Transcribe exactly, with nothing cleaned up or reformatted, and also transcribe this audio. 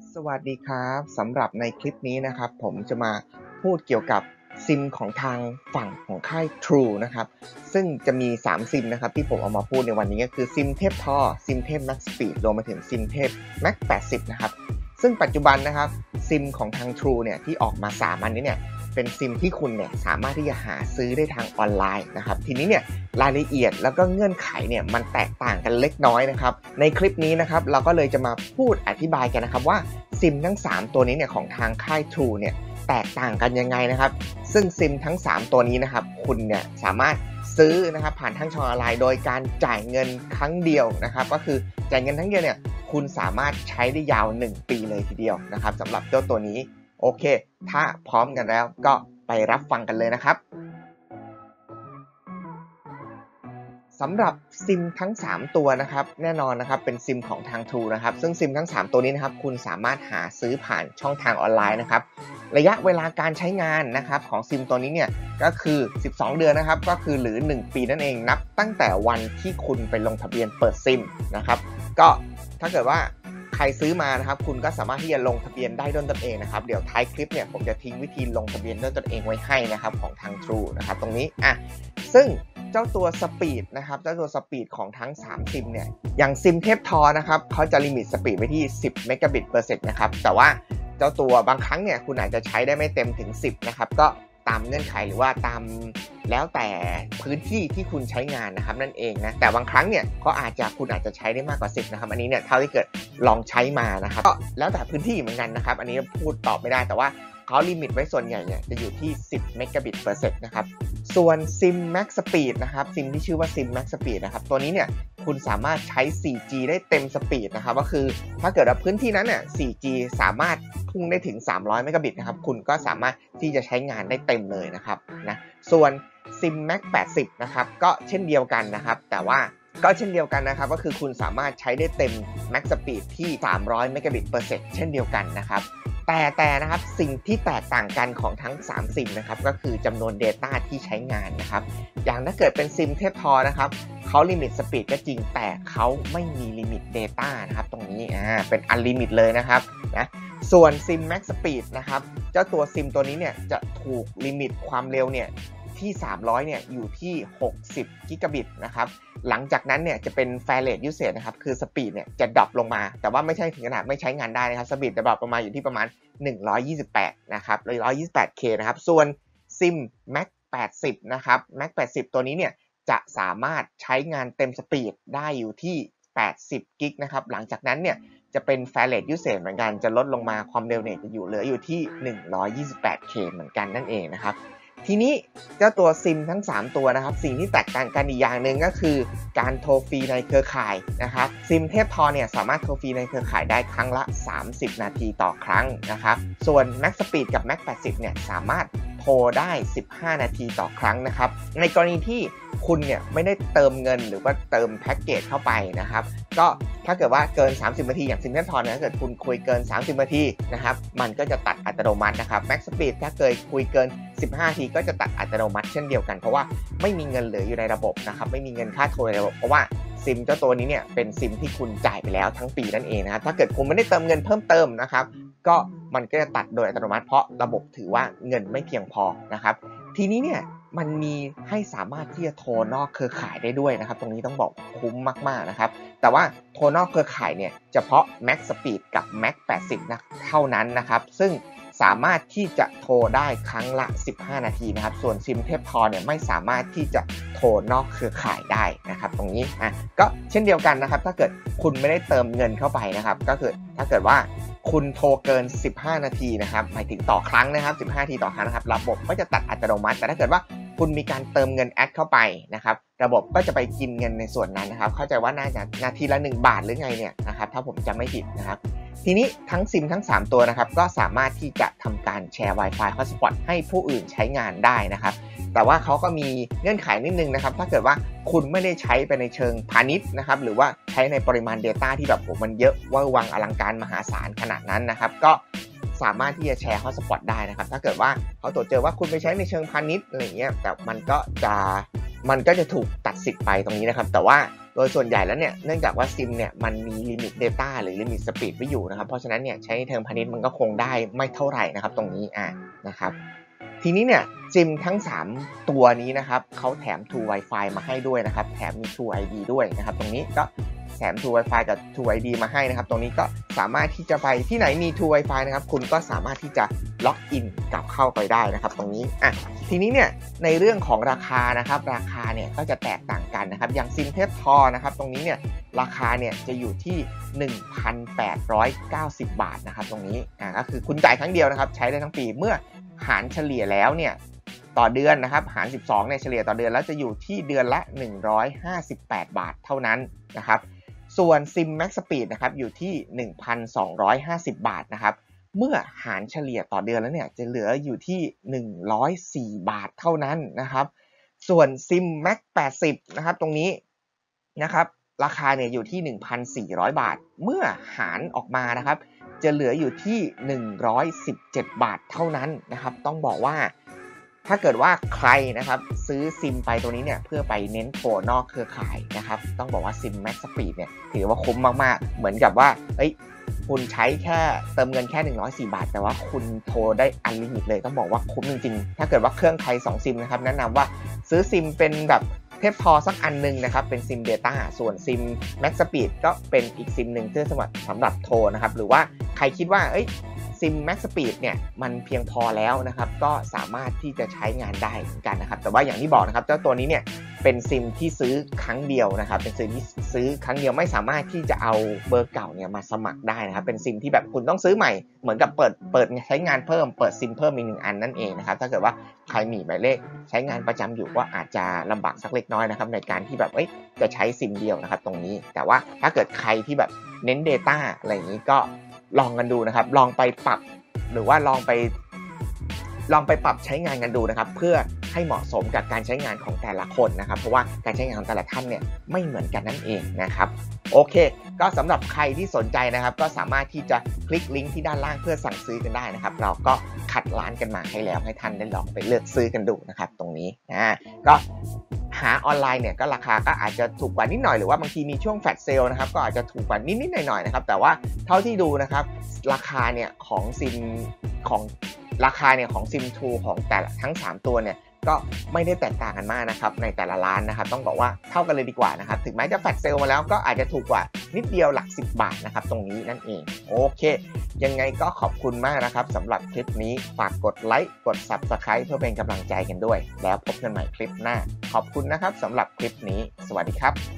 สวัสดีครับสำหรับในคลิปนี้นะครับผมจะมาพูดเกี่ยวกับซิมของทางฝั่งของค่าย True นะครับซึ่งจะมีสามซิมนะครับที่ผมเอามาพูดในวันนี้ก็คือซิมเทพทอซิมเทพ Max Speed รวมไปถึงซิมเทพ Max แปดสิบนะครับซึ่งปัจจุบันนะครับซิมของทาง True เนี่ยที่ออกมาสามอันนี้เนี่ยเป็นซิมที่คุณเนี่ยสามารถที่จะหาซื้อได้ทางออนไลน์นะครับทีนี้เนี่ยรายละเอียดแล้วก็เงื่อนไขเนี่ยมันแตกต่างกันเล็กน้อยนะครับในคลิปนี้นะครับเราก็เลยจะมาพูดอธิบายกันนะครับว่าซิมทั้งสามตัวนี้เนี่ยของทางค่าย True เนี่ยแตกต่างกันยังไงนะครับซึ่งซิมทั้งสามตัวนี้นะครับคุณเนี่ยสามารถซื้อนะครับผ่านทางช่องออนไลน์โดยการจ่ายเงินครั้งเดียวนะครับก็คือจ่ายเงินทั้งเดียวเนี่ยคุณสามารถใช้ได้ยาวหนึ่งปีเลยทีเดียวนะครับสำหรับเจ้าตัวนี้โอเคถ้าพร้อมกันแล้วก็ไปรับฟังกันเลยนะครับสำหรับซิมทั้งสามตัวนะครับแน่นอนนะครับเป็นซิมของทาง True นะครับซึ่งซิมทั้งสามตัวนี้นะครับคุณสามารถหาซื้อผ่านช่องทางออนไลน์นะครับระยะเวลาการใช้งานนะครับของซิมตัวนี้เนี่ยก็คือสิบสองเดือนนะครับก็คือหรือหนึ่งปีนั่นเองนับตั้งแต่วันที่คุณไปลงทะเบียนเปิดซิมนะครับก็ถ้าเกิดว่าใครซื้อมานะครับคุณก็สามารถที่จะลงทะเบียนได้ด้วยตนเองนะครับเดี๋ยวท้ายคลิปเนี่ยผมจะทิ้งวิธีลงทะเบียนด้วยตนเองไว้ให้นะครับของทาง True นะครับตรงนี้อ่ะซึ่งเจ้าตัวสปีดนะครับเจ้าตัวสปีดของทั้งสามซิมเนี่ยอย่างซิมเทพทอนะครับเขาจะลิมิตสปีดไว้ที่สิบเมกะบิตเปอร์เซกนะครับแต่ว่าเจ้าตัวบางครั้งเนี่ยคุณอาจจะใช้ได้ไม่เต็มถึงสิบนะครับก็ตามเงื่อนไขหรือว่าตามแล้วแต่พื้นที่ที่คุณใช้งานนะครับนั่นเองนะแต่บางครั้งเนี่ยก็อาจจะคุณอาจจะใช้ได้มากกว่าสิบนะครับอันนี้เนี่ยเท่าที่เกิดลองใช้มานะครับก็แล้วแต่พื้นที่เหมือนกันนะครับอันนี้พูดตอบไม่ได้แต่ว่าเขาลิมิตไว้ส่วนใหญ่เนี่ยจะอยู่ที่สิบเมกะบิตเปอร์เซกนะครับส่วนซิม Max Speed นะครับซิมที่ชื่อว่าซิม Max Speed นะครับตัวนี้เนี่ยคุณสามารถใช้ โฟร์จี ได้เต็มสปีดนะครับก็คือถ้าเกิดว่าพื้นที่นั้นเนี่ย โฟร์จี สามารถพุ่งได้ถึงสามร้อยเมกะบิตนะครับคุณก็สามารถที่จะใช้งานได้เต็มเลยนะครับนะส่วนซิม Max แปดสิบนะครับก็เช่นเดียวกันนะครับแต่ว่าก็เช่นเดียวกันนะครับก็คือคุณสามารถใช้ได้เต็ม Max Speed ที่สามร้อยเมกะบิตเปอร์เซกเช่นเดียวกันนะครับแต่แต่นะครับสิ่งที่แตกต่างกันของทั้งสามซิมนะครับก็คือจำนวน Data ที่ใช้งานนะครับอย่างถ้าเกิดเป็นซิมเทพทอนะครับเขาลิมิตสปีดก็จริงแต่เขาไม่มีลิมิต Data นะครับตรงนี้อ่าเป็นอันลิมิตเลยนะครับนะส่วนซิม Max Speed นะครับเจ้าตัวซิมตัวนี้เนี่ยจะถูกลิมิตความเร็วเนี่ยที่สามร้อยเนี่ยอยู่ที่หกสิบกิกะบิตนะครับหลังจากนั้นเนี่ยจะเป็น Fair Rate Usage นะครับคือสปีดเนี่ยจะดรอปลงมาแต่ว่าไม่ใช่ถึงขนาดไม่ใช้งานได้นะครับสปีดจะดรอปลงมาอยู่ที่ประมาณหนึ่งร้อยยี่สิบแปดนะครับหนึ่งร้อยยี่สิบแปดเคนะครับส่วนซิม Max แปดสิบนะครับ Max แปดสิบตัวนี้เนี่ยจะสามารถใช้งานเต็มสปีดได้อยู่ที่แปดสิบกิกนะครับหลังจากนั้นเนี่ยจะเป็น Fair Rate Usage เหมือนกันจะลดลงมาความเร็วเนี่ยจะอยู่เหลืออยู่ที่หนึ่งร้อยยี่สิบแปดเคเหมือนกันนั่นเองนะครับทีนี้เจ้าตัวซิมทั้งสามตัวนะครับสิ่งที่แตกต่างกันอีกอย่างหนึ่งก็คือการโทรฟรีในเครือข่ายนะครับซิมเทพทอเนี่ยสามารถโทรฟรีในเครือข่ายได้ครั้งละสามสิบนาทีต่อครั้งนะครับส่วน Max Speed กับ Max แปดสิบเนี่ยสามารถโทรได้สิบห้านาทีต่อครั้งนะครับในกรณีที่คุณเนี่ยไม่ได้เติมเงินหรือว่าเติมแพ็กเกจเข้าไปนะครับก็ถ้าเกิดว่าเกินสามสิบนาทีอย่างซิมเทพทอเนี่ยถ้าเกิดคุณคุยเกินสามสิบนาทีนะครับมันก็จะตัดอัตโนมัตินะครับ Max Speed ถ้าเกิดคุยเกินสิบห้านาทีก็จะตัดอัตโนมัติเช่นเดียวกันเพราะว่าไม่มีเงินเหลืออยู่ในระบบนะครับไม่มีเงินค่าโทรในระบบเพราะว่าซิมเจ้าตัวนี้เนี่ยเป็นซิมที่คุณจ่ายไปแล้วทั้งปีนั่นเองนะครับถ้าเกิดคุณไม่ได้เติมเงินเพิ่มเติมนะครับก็มันก็จะตัดโดยอัตโนมัติเพราะระบบถือว่าเงินไม่เพียงพอนะครับทีนี้เนี่ยมันมีให้สามารถที่จะโทรนอกเครือข่ายได้ด้วยนะครับตรงนี้ต้องบอกคุ้มมากๆนะครับแต่ว่าโทรนอกเครือข่ายเนี่ยเฉพาะ Max Speed กับ Max แปดสิบนะเท่านั้นนะครับซึ่งสามารถที่จะโทรได้ครั้งละสิบห้านาทีนะครับส่วนซิมเทพทอเนี่ยไม่สามารถที่จะโทรนอกเครือข่ายได้นะครับตรงนี้อ่ะก็เช่นเดียวกันนะครับถ้าเกิดคุณไม่ได้เติมเงินเข้าไปนะครับก็คือถ้าเกิดว่าคุณโทรเกินสิบห้านาทีนะครับหมายถึงต่อครั้งนะครับสิบห้านาทีต่อครั้งนะครับระบบก็จะตัดอัตโนมัติแต่ถ้าเกิดว่าคุณมีการเติมเงินแอดเข้าไปนะครับระบบก็จะไปกินเงินในส่วนนั้นนะครับเข้าใจว่าน่าจะนาทีละหนึ่งบาทหรือไงเนี่ยนะครับถ้าผมจำไม่ผิดนะครับทีนี้ทั้งซิมทั้งสามตัวนะครับก็สามารถที่จะทำการแชร์ Wi-Fi Hotspot ให้ผู้อื่นใช้งานได้นะครับแต่ว่าเขาก็มีเงื่อนไขนิดนึงนะครับถ้าเกิดว่าคุณไม่ได้ใช้ไปในเชิงพาณิชย์นะครับหรือว่าใช้ในปริมาณ Data ที่แบบผมมันเยอะว่าวังอลังการมหาศาลขนาดนั้นนะครับก็สามารถที่จะแชร์ Hotspot ได้นะครับถ้าเกิดว่าเขาตรวจเจอว่าคุณไปใช้ในเชิงพาณิชย์อะไรเงี้ยแต่มันก็จะมันก็จะถูกตัดสิทธิ์ไปตรงนี้นะครับแต่ว่าโดยส่วนใหญ่แล้วเนี่ยเนื่องจากว่าซิมเนี่ยมันมีลิมิต Data หรือลิมิต Speed ไว้อยู่นะครับเพราะฉะนั้นเนี่ยใช้เทอมพาณิชย์มันก็คงได้ไม่เท่าไหร่นะครับตรงนี้อ่ะนะครับทีนี้เนี่ยซิมทั้งสามตัวนี้นะครับเขาแถม True Wi-Fi มาให้ด้วยนะครับแถมมี True ไอ ดี ด้วยนะครับตรงนี้ก็แถม True Wi-Fi กับ True ไอ ดี มาให้นะครับตรงนี้ก็สามารถที่จะไปที่ไหนมี True Wi-Fi นะครับคุณก็สามารถที่จะล็อกอินกลับเข้าไปได้นะครับตรงนี้อ่ะทีนี้เนี่ยในเรื่องของราคานะครับราคาเนี่ยก็จะแตกต่างกันนะครับอย่างซิมเทพทอนะครับตรงนี้เนี่ยราคาเนี่ยจะอยู่ที่ หนึ่งพันแปดร้อยเก้าสิบ บาทนะครับตรงนี้อ่าก็คือคุณจ่ายครั้งเดียวนะครับใช้ได้ทั้งปีเมื่อหารเฉลี่ยแล้วเนี่ยต่อเดือนนะครับหารสิบสองเนี่ยเฉลี่ยต่อเดือนแล้วจะอยู่ที่เดือนละหนึ่งร้อยห้าสิบแปดบาทเท่านั้นนะครับส่วนซิม Max Speed นะครับอยู่ที่ หนึ่งพันสองร้อยห้าสิบ บาทนะครับเมื่อหารเฉลี่ยต่อเดือนแล้วเนี่ยจะเหลืออยู่ที่หนึ่งร้อยสี่บาทเท่านั้นนะครับส่วนซิม Max แปดสิบนะครับตรงนี้นะครับราคาเนี่ยอยู่ที่ หนึ่งพันสี่ร้อย บาทเมื่อหารออกมานะครับจะเหลืออยู่ที่หนึ่งร้อยสิบเจ็ดบาทเท่านั้นนะครับต้องบอกว่าถ้าเกิดว่าใครนะครับซื้อซิมไปตัวนี้เนี่ยเพื่อไปเน้นโทรนอกเครือข่ายนะครับต้องบอกว่าซิม Max Speed เนี่ยถือว่าคุ้มมากๆเหมือนกับว่าเอ้ยคุณใช้แค่เติมเงินแค่หนึ่งร้อยสี่บาทแต่ว่าคุณโทรได้อันลิมิตเลยต้องบอกว่าคุ้มจริงๆถ้าเกิดว่าเครื่องใครสองซิมนะครับแนะนำว่าซื้อซิมเป็นแบบเทพทอสักอันนึงนะครับเป็นซิม Data ส่วนซิม Max Speed ก็เป็นอีกซิมหนึ่งที่สำหรับสำหรับโทรนะครับหรือว่าใครคิดว่าเอ้ยซิม Max Speed เนี่ยมันเพียงพอแล้วนะครับก็สามารถที่จะใช้งานได้เหมือนกันนะครับแต่ว่าอย่างที่บอกนะครับเจ้าตัวนี้เนี่ยเป็นซิมที่ซื้อครั้งเดียวนะครับเป็นซิมที่ซื้อครั้งเดียวไม่สามารถที่จะเอาเบอร์เก่าเนี่ยมาสมัครได้นะครับเป็นซิมที่แบบคุณต้องซื้อใหม่เหมือนกับเปิดเปิดใช้งานเพิ่มเปิดซิมเพิ่มอีกหนึ่งอันนั่นเองนะครับถ้าเกิดว่าใครมีหมายเลขใช้งานประจำอยู่ก็อาจจะลำบากสักเล็กน้อยนะครับในการที่แบบเอ้ยจะใช้ซิมเดียวนะครับตรงนี้แต่ว่าถ้าเกิดใครที่แบบเน้น Data อะไรอย่างนี้ก็ลองกันดูนะครับลองไปปรับหรือว่าลองไปลองไปปรับใช้งานกันดูนะครับเพื่อให้เหมาะสมกับการใช้งานของแต่ละคนนะครับเพราะว่าการใช้งานของแต่ละท่านเนี่ยไม่เหมือนกันนั่นเองนะครับโอเคก็สำหรับใครที่สนใจนะครับก็สามารถที่จะคลิกลิงก์ที่ด้านล่างเพื่อสั่งซื้อกันได้นะครับเราก็คัดร้านกันมาให้แล้วให้ท่านได้ลองไปเลือกซื้อกันดูนะครับตรงนี้นะก็หาออนไลน์เนี่ยก็ราคาก็อาจจะถูกกว่านิดหน่อยหรือว่าบางทีมีช่วงแฟลชเซลนะครับก็อาจจะถูกกว่านิดๆหน่อยๆนะครับแต่ว่าเท่าที่ดูนะครับราคาเนี่ยของซิมของราคาเนี่ยของซิมทูของแต่ละทั้งสามตัวเนี่ยก็ไม่ได้แตกต่างกันมากนะครับในแต่ละร้านนะครับต้องบอกว่าเท่ากันเลยดีกว่านะครับถึงแม้จะแฟลชเซลมาแล้วก็อาจจะถูกกว่านิดเดียวหลักสิบบาทนะครับตรงนี้นั่นเองโอเคยังไงก็ขอบคุณมากนะครับสำหรับคลิปนี้ฝากกดไลค์กด ซับสไครบ์ เพื่อเป็นกำลังใจกันด้วยแล้วพบกันใหม่คลิปหน้าขอบคุณนะครับสำหรับคลิปนี้สวัสดีครับ